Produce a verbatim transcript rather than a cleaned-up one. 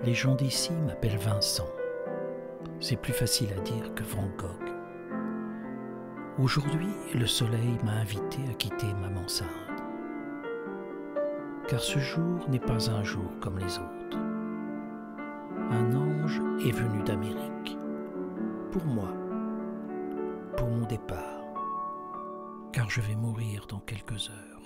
Les gens d'ici m'appellent Vincent. C'est plus facile à dire que Van Gogh. Aujourd'hui, le soleil m'a invité à quitter ma mansarde. Car ce jour n'est pas un jour comme les autres. Un ange est venu d'Amérique. Pour moi. Pour mon départ. Car je vais mourir dans quelques heures.